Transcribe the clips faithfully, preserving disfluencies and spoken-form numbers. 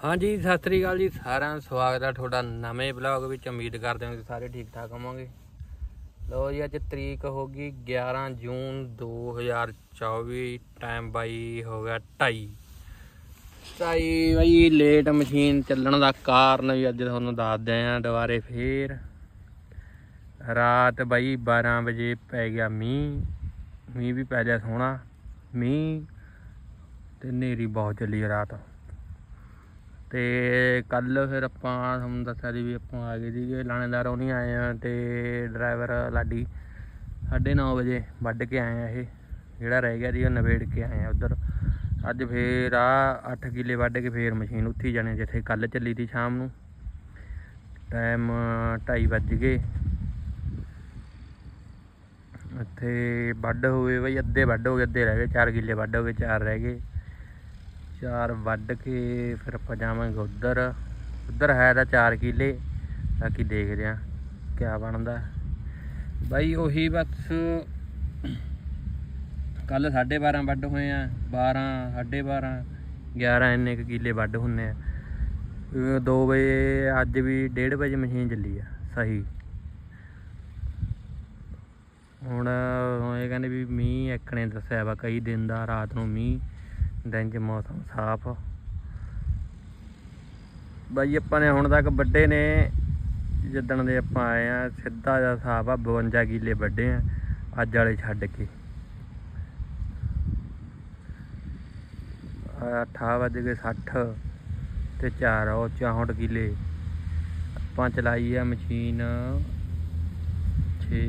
हाँ जी सत श्री अकाल जी सारा स्वागत है थोड़ा नवे ब्लॉग में। उम्मीद करते हैं सारे ठीक ठाक होवोगे। लो जी अज तरीक होगी ग्यारह जून दो हज़ार चौबी। टाइम बाई हो गया ढाई ढाई बई लेट मशीन चलने का कारण भी अज तुहानूं दसदे हैं दोबारे फिर। रात बई बारह बजे पै गया मीह मीह भी पै गया सोहना मीह ते नेरी बहुत चली रात। तो कल फिर आप थोड़ा दसा जी भी आप आ गए थे लाणेदार नहीं आए हैं तो ड्राइवर लाडी साढ़े नौ बजे वढ़ के आए हैं। ये जोड़ा रह गया जी नवेड़ के आए हैं उधर। अज फिर आ अठ किले वढ़ के फिर मशीन उत्थी जाने जिथे कल चली थी शाम नूं। टाइम ढाई बज गए इत्थे वढ़ हो गए बई अद्धे वढ़ हो गए अद्धे रह गए। चार किले वढ़ हो गए चार रह गए। चार वढ़ के फिर आप जावांगे उधर उधर है तो चार किले बाकी देखते हैं क्या बनता बई। उही बस कल साढ़े बारह वढ़ होए हैं बारह साढ़े बारह ग्यारह इन्ने किले वढ़ होंगे। दो बजे अज भी डेढ़ बजे मशीन चली है सही। हुण ये कहते भी मीह एक ने दस्या वा कई दिन का रात को मीह दिन च मौसम साफ बई। अपने हुण तक वड्डे ने जिदण दे आपां आए हैं सीधा जिहा हिसाब आ बवंजा किले वड्डे हैं अज वाले छड्ड के। अठारह बज के सठ ते चार और चौंठ किले आपां चलाई है मशीन छे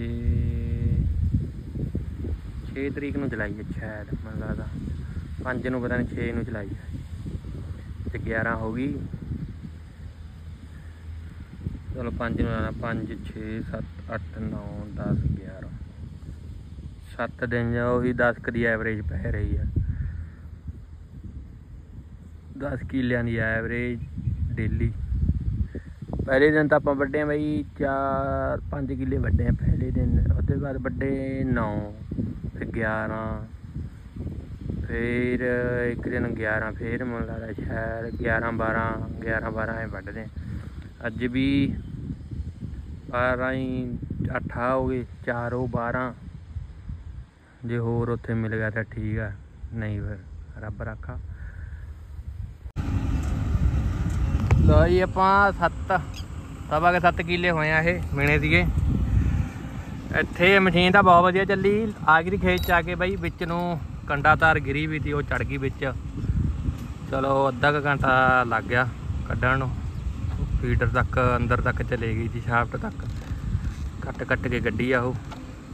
छे तरीक नूं चलाई है शायद मैनूं लगदा पांच नूं पता नहीं छे नूं चलाई है ते ग्यारह हो गई। चलो पांच नूं लाना पांच छे सत्त अठ नौ दस ग्यारह सत्त दिन उही दस क दी एवरेज पै रही है। दस किलियां दी एवरेज डेली। पहले दिन तो आप वड्डे बई चार पाँच किले वड्डे हैं पहले दिन। उसके बाद वड्डे नौ फिर ग्यारह फिर एक दिन ग्यारह फिर मुझे लगता शायद ग्यारह बारह ग्यारह बारह वढ़ते। अज भी बारह ही अठा हो गए चार हो बारह जे होर उत्थे मिल गया तो ठीक है नहीं फिर रब रखा। लो जी आप सत्त सवा के सत्त किले होए ये मिने थे। इत्थे मशीन तो बहुत वधिया चली आखिरी खेत च आके बई बिच नूं कंडा तार गिरी भी थी वो चढ़ गई बिच। चलो अद्धा क घंटा लग गया कड्ढण नूं। फीडर तक अंदर तक चले गई थी शाफ्ट तक कट कट के गड्डी आ वो।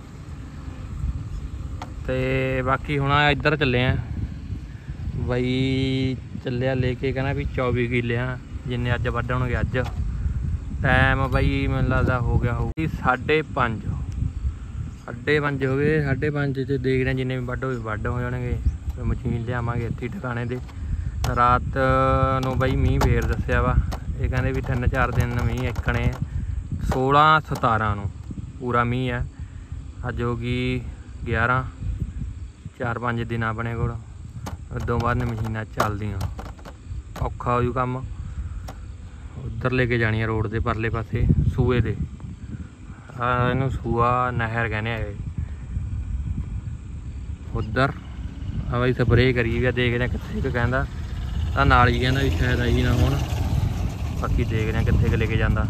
ते बाकी हुण इधर चले हैं बई चलिया लेके कहना भी चौबी किले जिन्ने अज वढ़ होणगे अज। टाइम बई मैनूं लगदा हो गया हो साढ़े पाँच साढ़े पाँच हो गए। साढ़े पाँच च देखते हैं जिन्ने भी वढ़ हो वढ़ हो जाएंगे। मशीन लियावांगे इत्थे ठिकाने दे। रात नूं बई मीह फेर दस्सिया वा ये कहते भी तीन चार दिन मीह इकने सोलह सतारह नूं पूरा मीह है। अज होगी ग्यारह चार पाँच दिन अपने कोल उदों बाद मशीनां चलदियां औखा हो जू कम। उधर लेके जानी रोड के परले पासे सूए दे इनू सूआ नहर कहने आए उधर बई स्प्रे करी देखते हैं कितने कहता नाल ही कहना भी शायद आई ना हो। बाकी देखते हैं कितने लेके जाता।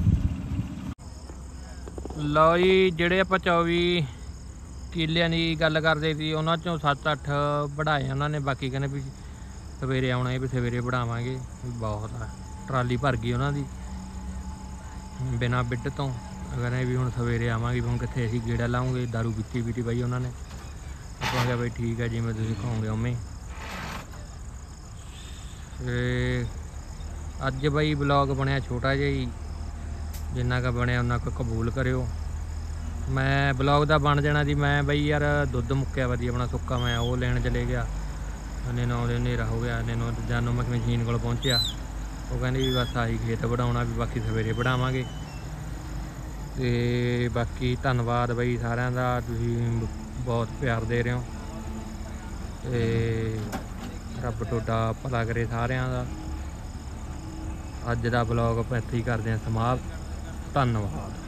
लो जी जेडे आप चौबी किलियां की गल करते थे उन्होंने चों सत्त अठ बढ़ाए उन्होंने। बाकी कहने भी सवेरे आना भी सवेरे बढ़ावांगे बहुत है। ट्राली भर गई उन्होंने बिना बिड तो कहने भी हूँ सवेरे आवांगे हूँ कितने असीं गेड़ा लाऊंगे दारू पीती पीती बई उन्होंने। आप क्या बई ठीक है जिमें तुसीं खाओगे उवें। अज बई ब्लॉग बनया छोटा जिहा ही जिन्ना का बनया उन्ना का कबूल करियो। मैं ब्लॉग का बन जाना जी मैं बई यार दुध मुक्या वा जी अपना सुक्का मैं वो लैन चले गया इन्ने नौ दे हनेरा हो गया। इन्ने नौ जानो मैं मशीन को पहुँचा वो कहते भी बस आही खेत बढ़ाना भी बाकी सवेरे बढ़ावांगे। तो बाकी धन्नवाद बई सारिਆਂ ਦਾ ਤੁਸੀਂ बहुत प्यार दे रहे हो ਤੇ ਰੱਬ ਤੁਹਾਡਾ ਭਲਾ ਕਰੇ ਸਾਰਿਆਂ ਦਾ। ਅੱਜ ਦਾ ਬਲੌਗ ਆਪਾਂ ਇੱਥੇ ਹੀ ਕਰਦੇ ਹਾਂ ਸਮਾਪਤ। ਧੰਨਵਾਦ।